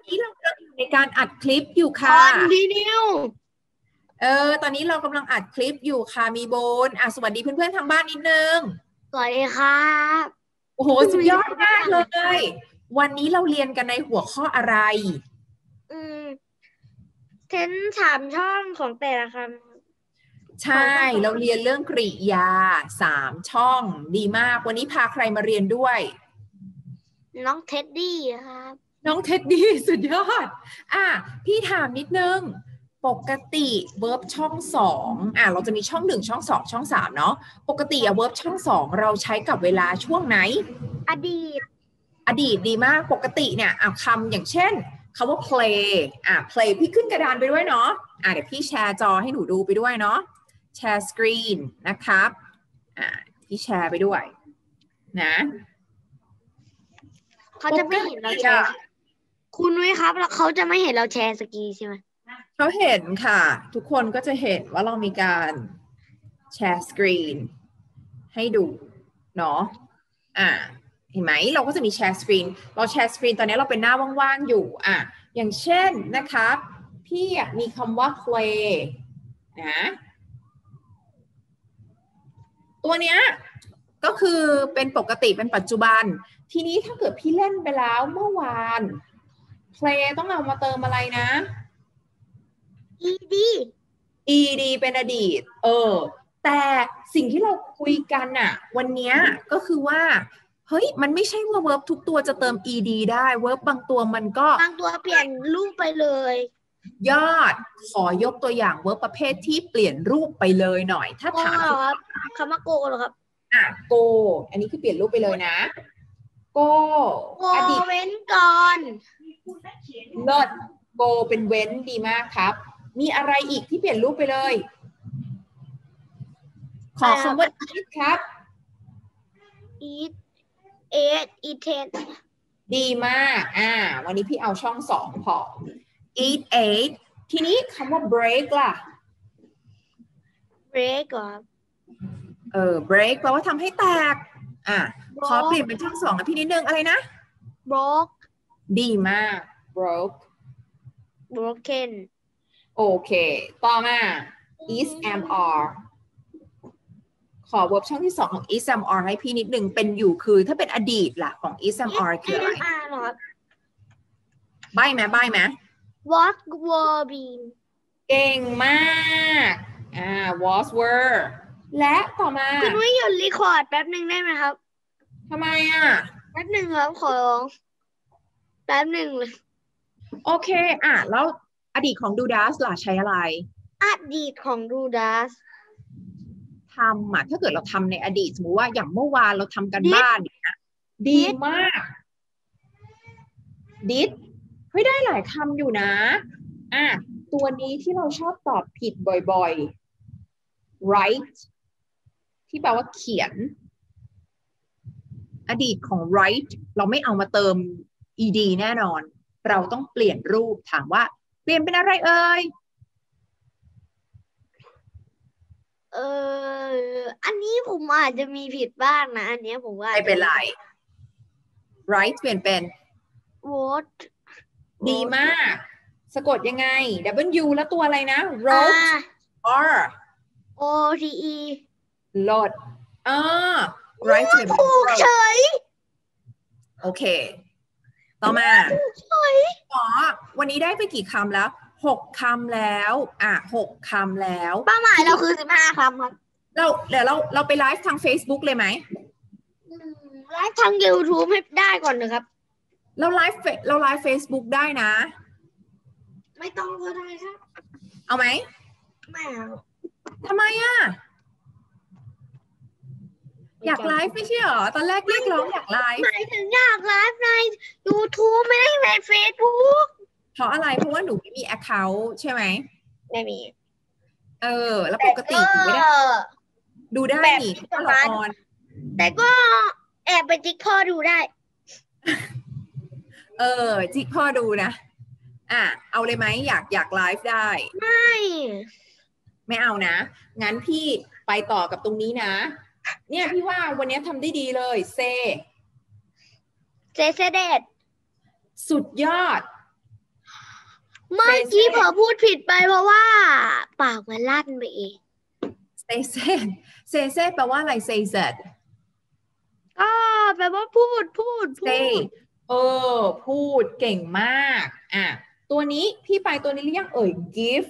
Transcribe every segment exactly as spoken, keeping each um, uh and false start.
นี้เรากำลังอยู่ในการอัดคลิปอยู่ค่ะ Continue เออตอนนี้เรากำลังอัดคลิปอยู่ค่ะมีโบนอ่ะสวัสดีเพื่อนๆทางบ้านนิดนึงสวัสดีครับโอ้โหสุดยอดมากเลยวันนี้เราเรียนกันในหัวข้ออะไรอืมเทนถามช่องของแต่ละคำใช่เราเรียนเรื่องกริยาสามช่องดีมากวันนี้พาใครมาเรียนด้วยน้องเท็ดดี้ครับน้องเท็ดดี้สุดยอดอ่ะพี่ถามนิดนึงปกติเวิร์บช่องสองอ่ะเราจะมีช่องหนึ่งช่องสองช่องสามเนาะปกติอะเวิร์บช่องสองเราใช้กับเวลาช่วงไหนอดีตอดีตดีมากปกติเนี่ยอ่ะคำอย่างเช่นคำว่า play อ่ะ play พี่ขึ้นกระดานไปด้วยเนาะอ่ะเดี๋ยวพี่แชร์จอให้หนูดูไปด้วยเนาะแชร์สกรีนนะครับอ่ะพี่แชร์ไปด้วยนะเขาจะไม่เห็นเราแชร์คุณนุ้ยครับแล้วเขาจะไม่เห็นเราแชร์สกีใช่ไหมเขาเห็นค่ะทุกคนก็จะเห็นว่าเรามีการแชร์สกรีนให้ดูเนาะอ่ะเห็นไหมเราก็จะมีแชร์สกรีนเราแชร์สกรีนตอนนี้เราเป็นหน้าว่างๆอยู่อ่ะอย่างเช่นนะครับพี่มีคำว่า play นะตัวเนี้ยก็คือเป็นปกติเป็นปัจจุบันทีนี้ถ้าเกิดพี่เล่นไปแล้วเมื่อวาน play ต้องเอามาเติมอะไรนะ ed ed เป็นอดีตเออแต่สิ่งที่เราคุยกันน่ะวันนี้ก็คือว่าเฮ้ยมันไม่ใช่ว่า verb ทุกตัวจะเติม ed ได้ verb บางตัวมันก็บางตัวเปลี่ยนรูปไปเลยยอดขอยกตัวอย่าง verb ประเภทที่เปลี่ยนรูปไปเลยหน่อยถ้าถามคำว่าโกเหรอครับอ่ะ go อันนี้คือเปลี่ยนรูปไปเลยนะ go อดีตเว้นก่อนเลิศ go เป็นเว้นดีมากครับมีอะไรอีกที่เปลี่ยนรูปไปเลยขอคำว่า eat ครับ eat ate eaten ดีมากอ่าวันนี้พี่เอาช่องสองพอ eat ate ทีนี้คำว่า break ล่ะ break ก่อนเออ break แปลว่าทำให้แตกอ่ะขอเปลี่ยนเป็นช่องสองนะพี่นิดนึงอะไรนะ broke ดีมาก broke broken โอเคต่อมา is am are ขอ verb ช่องที่สองของ is am are ให้พี่นิดนึงเป็นอยู่คือถ้าเป็นอดีตล่ะของ is am are คืออะไรใบ้ไหมใบ้ไหม what were been เก่งมากอ่า was were และต่อมาคุณไม่หยุดรีคอร์ดแป๊บหนึ่งได้ไหมครับทำไมอ่ะแป๊บหนึ่งครับขอร้องแป๊บหนึ่งเลยโอเคอ่ะแล้วอดีตของ do does ล่ะใช้อะไรอดีตของ do does ทำอ่ะถ้าเกิดเราทำในอดีตสมมติว่าอย่างเมื่อวานเราทำกันบ้านเนี่ยดีมาก did เฮ้ยได้หลายคำอยู่นะอ่ะตัวนี้ที่เราชอบตอบผิดบ่อยๆ write ที่แปลว่าเขียนอดีตของ write เราไม่เอามาเติม ed แน่นอนเราต้องเปลี่ยนรูปถามว่าเปลี่ยนเป็นอะไรเอ่ยเอออันนี้ผมอาจจะมีผิดบ้างนะอันนี้ผมว่าไม่เป็นไร write เปลี่ยนเป็น wrote ดีมากสะกดยังไง w แล้วตัวอะไรนะ wrote r o t e โหลดอ่า write เปลี่ยนเป็นถูกเฉยโอเคต่อมาอ๋อวันนี้ได้ไปกี่คำแล้วหกคำแล้วอ่ะหกคำแล้วเป้าหมายเราคือสิบห้าคำครับเราเดี๋ยวเราเราไปไลฟ์ทาง Facebook เลยไหมไลฟ์ทาง YouTube ให้ได้ก่อนนะครับเราไลฟ์เราไลฟ์ Facebook ได้นะไม่ต้องก็ได้ครับเอาไหมไม่เอาทำไมอ่ะอยากไลฟ์ไม่ใช่เหรอตอนแรกเรียกร้องอยากไลฟ์หมายถึงอยากไลฟ์ใน YouTube ไม่ได้ใน Facebook เพราะอะไรเพราะว่าหนูไม่มี account ใช่ไหมไม่มีเออแล้วปกติหนูไม่ได้ดูได้นี่ก็ละครแต่ก็แอบไปจิกพ่อดูได้เออจิกพ่อดูนะอ่ะเอาเลยไหมอยากอยากไลฟ์ได้ไม่ไม่เอานะงั้นพี่ไปต่อกับตรงนี้นะเนี่ยพี่ว่าวันนี้ทำได้ดีเลยเซเซเซเดตสุดยอดเมื่อกี้เผลอพูดผิดไปเพราะว่า ปากมันลั่นไปเอง say say say say แปลว่าอะไร say said ก็แปลว่าพูดพูดพู say ดเออพูดเก่งมากอ่ะตัวนี้พี่ไปตัวนี้หรือยังเอ่ย give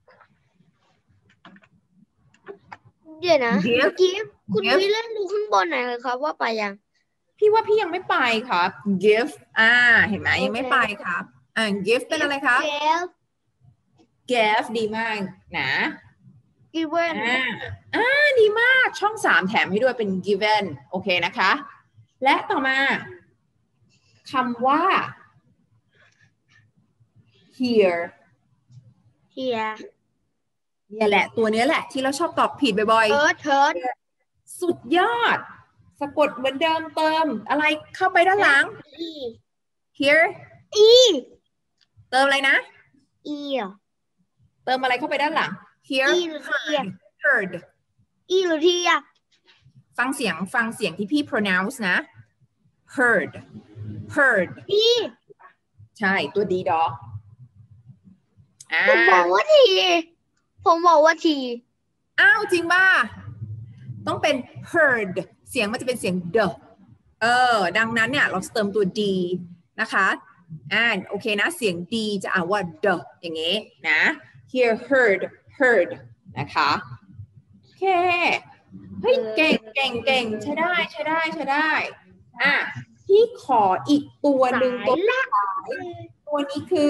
เดี๋ยวนะ Give เมื่อกี้คุณ Give วิเล่นดูข้างบนหน่อยเลยครับว่าไปยังพี่ว่าพี่ยังไม่ไปครับ give อ่าเห็นไหมโอเคยังไม่ไปครับอ่า give เป็นอะไรครับ Give give ดีมากนะ given อ่าอ่าดีมากช่องสามแถมให้ด้วยเป็น given โอเคนะคะ และต่อมาคำว่า here here เนี่ยแหละตัวเนี้ยแหละที่เราชอบตอบผิดบ่อย third third ๆ สุดยอด สะกดเหมือนเดิมเติมอะไรเข้าไปด้านหลัง e here e เติมอะไรนะ e เหรอเติมอะไรเข้าไปด้านหลัง here e หรือ t heard e หรือ t อ่ะฟังเสียงฟังเสียงที่พี่ pronounce นะ heard heard e ใช่ตัวดีดอกอ่าผมบอกว่า t ผมบอกว่า t อ้าวจริงป่ะต้องเป็น heard เสียงมันจะเป็นเสียง the เออดังนั้นเนี่ยเราเติมตัว d นะคะอ่าโอเคนะเสียง d จะอ่านว่า the อย่างงี้นะ here heard heard นะคะโอเคเฮ้ยเก่งเก่งเก่งใช้ได้ใช้ได้ใช้ได้อ่ะพี่ขออีกตัวหนึ่งตัวสุดท้ายตัวนี้คือ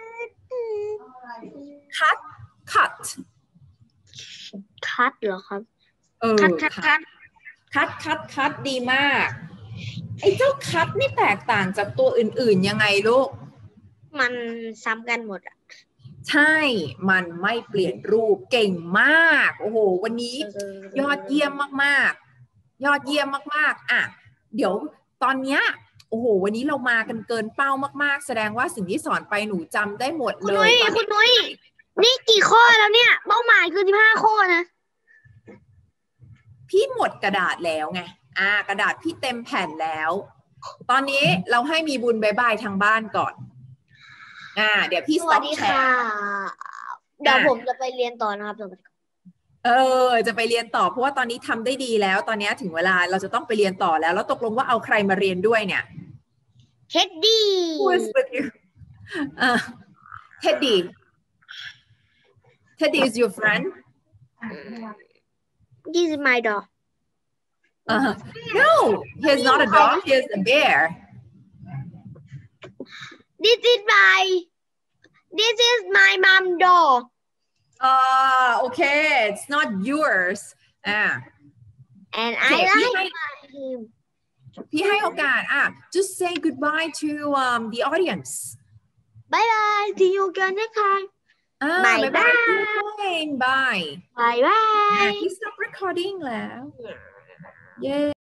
cut cut คัดเหรอครับเออคัดคัดคัดคัดคัดคัดดีมากไอ้เจ้าคัดนี่แตกต่างจากตัวอื่นๆยังไงลูกมันซ้ำกันหมดอ่ะใช่ มันไม่เปลี่ยนรูปเก่งมาก โอ้โห วันนี้ยอดเยี่ยมมากๆ ยอดเยี่ยมมากๆ อ่ะ เดี๋ยวตอนเนี้ย โอ้โห วันนี้เรามากันเกินเป้ามากๆ แสดงว่าสิ่งที่สอนไปหนูจำได้หมดคุณเลนุ้ยยคุณนุ้ยนี่กี่ข้อแล้วเนี่ย เป้าหมายคือสิบห้าข้อนะพี่หมดกระดาษแล้วไง อ่า กระดาษพี่เต็มแผ่นแล้ว ตอนนี้เราให้มีบุญบายบายทางบ้านก่อน อ่า เดี๋ยวพี่สวัส stop ดีแชค่ะร์เดี๋ยวผมจะไปเรียนต่อนะครับเออ จะไปเรียนต่อเพราะว่าตอนนี้ทำได้ดีแล้ว ตอนนี้ถึงเวลาเราจะต้องไปเรียนต่อแล้ว แล้วตกลงว่าเอาใครมาเรียนด้วยเนี่ยเท็ดดี้ Who is with you อ่า Teddy Teddy is your friend This is my dog uh, No he's not a dog he's a bear This is my This is my mom dog uh okay it's not yours อ่า and I โอเค like พี่ให้ him พี่ให้โอกาสอ่ะ just say goodbye to um the audience Bye bye see you again next time อ่า Bye บ๊ายบาย bye bye Bye bye พี่ stop recording แล้ว เย้